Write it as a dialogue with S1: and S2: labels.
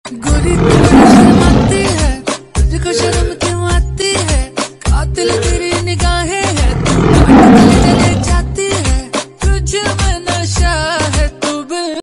S1: गोरी तू बड़ी शर्माती है, तुझको शर्म क्यों आती है? कातिल तेरी निगाहें है, तू काट दिल जले